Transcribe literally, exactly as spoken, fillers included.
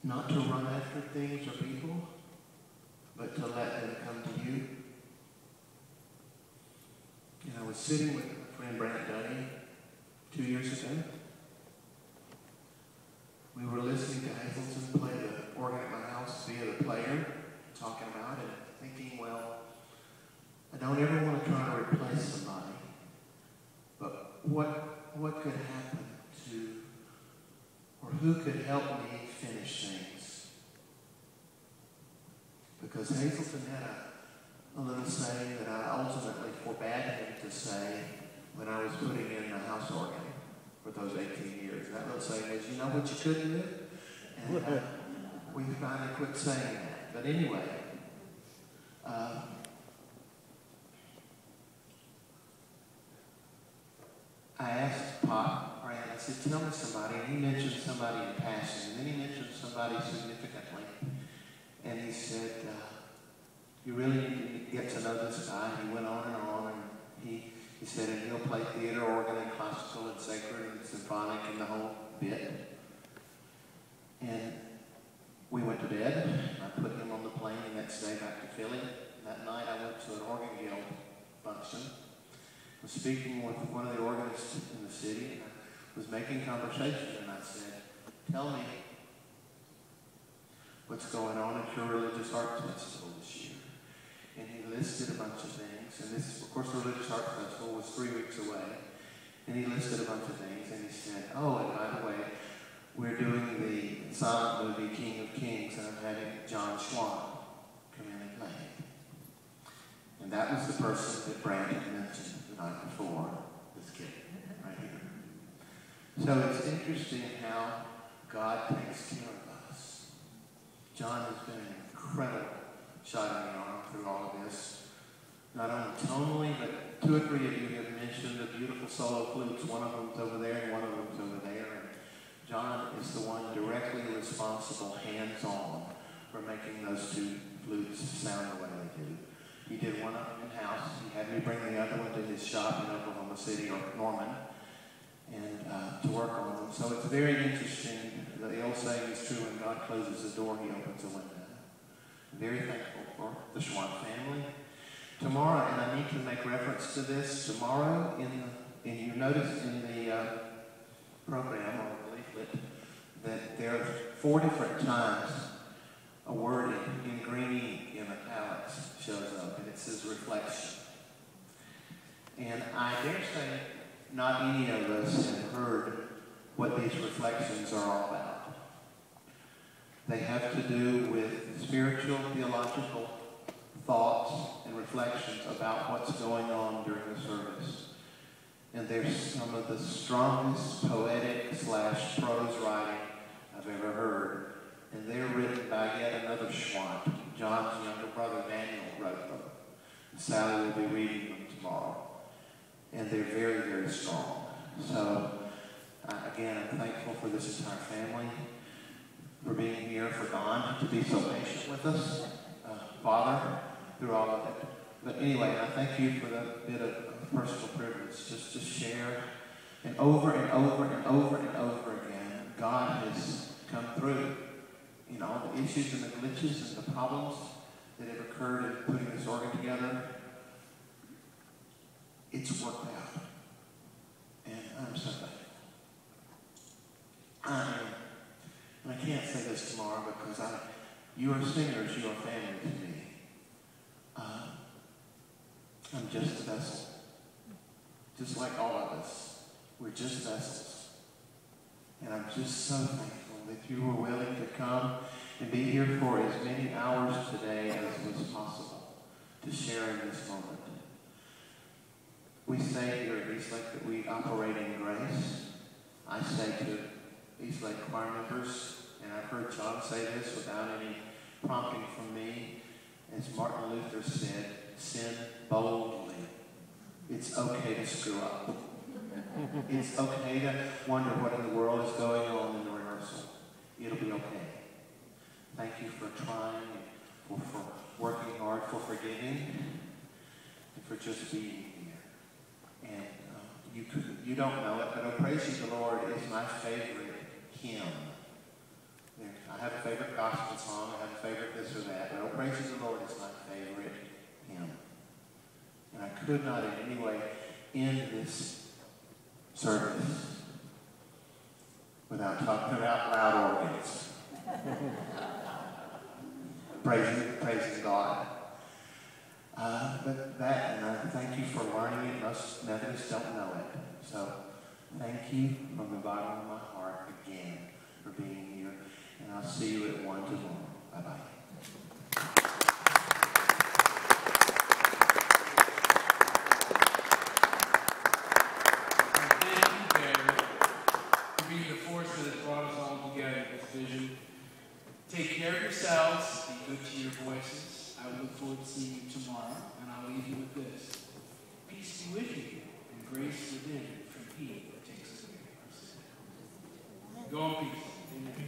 not to run after things or people, but to let them come to you. And I was sitting with my friend Brant Dunny two years ago. We were listening to Hazelton play the organ at my house via the player, talking about it, thinking, well, I don't ever want to try to replace somebody, but what what could happen to, or who could help me finish things? Because Hazelton had a, a little saying that I ultimately forbade him to say when I was putting in the house organ for those eighteen years. That little saying was, you know what you could do? And uh, we finally quit saying that. But anyway, uh, I asked Pop, Brad, I said, tell me somebody, and he mentioned somebody in passing, and then he mentioned somebody significantly, and he said, uh, you really need to get to know this guy. He went on and on, and he, he said, and he'll play theater, organ, and classical, and sacred, and symphonic, and the whole bit. And we went to bed. I put him on the plane the next day back to Philly. That night I went to an organ guild function. I was speaking with one of the organists in the city, and I was making conversation, and I said, tell me what's going on at your religious arts festival this year. And he listed a bunch of things, and this, of course, the religious arts festival was three weeks away, and he listed a bunch of things, and he said, oh, and by the way, we're doing the silent movie King of Kings, and I'm having John Schwandt come in and play it. And that was the person that Brad had mentioned the night before, this kid right here. So it's interesting how God takes care of us. John has been an incredible shot in the arm through all of this. Not only tonally, but two or three of you have mentioned the beautiful solo flutes. One of them's over there and one of them's over there. And John is the one directly responsible, hands-on, for making those two flutes sound the way they do. He did one of them in-house. He had me bring the other one to his shop in Oklahoma City, or Norman, and uh, to work on them. So it's very interesting. The old saying is true: when God closes a door, he opens a window. Very thankful for the Schwandt family. Tomorrow, and I need to make reference to this, tomorrow, in the, and you notice in the uh, program, or the leaflet, that there are four different times a word in, in green ink in italics shows up, and it says reflection. And I dare say not any of us have heard what these reflections are all about. They have to do with spiritual, theological thoughts and reflections about what's going on during the service. And they're some of the strongest poetic slash prose writing I've ever heard. And they're written by yet another Schwandt. John's younger brother Daniel wrote them. And Sally will be reading them tomorrow. And they're very, very strong. So, uh, again, I'm thankful for this entire family, for being here, for Don to be so patient with us, uh, Father, through all of it. But anyway, I thank you for the bit of personal privilege just to share. And over and over and over and over again, God has come through. You know, the issues and the glitches and the problems that have occurred in putting this organ together, it's worked out. And I'm so thankful. I am. And I can't say this tomorrow because I, you are singers, you are family to me. Uh, I'm just a vessel. Just like all of us. We're just vessels. And I'm just so thankful that you were willing to come and be here for as many hours today as was possible to share in this moment. We say here at Eastlake that we operate in grace. I say to Eastlake choir members, and I've heard John say this without any prompting from me, as Martin Luther said, sin boldly. It's okay to screw up. It's okay to wonder what in the world is going on in the rehearsal. It'll be okay. Thank you for trying, for, for working hard, for forgiving, and for just being here. And uh, you could, you don't know it, but "Oh Praise Ye the Lord" is my favorite hymn. There, I have a favorite gospel song, I have a favorite this or that, but Oh Praise the Lord is my favorite hymn. And I could not in any way end this service without talking about loud organs. praising, praising God. Uh, but that, and I thank you for learning it. Most Methodists don't know it. So thank you from the bottom of my heart again for being here. And I'll see you at one tomorrow. Bye-bye. Take care of yourselves, be good to your voices. I look forward to seeing you tomorrow, and I'll leave you with this. Peace be with you, and grace within from He that takes us away from sin. Go in peace. Amen.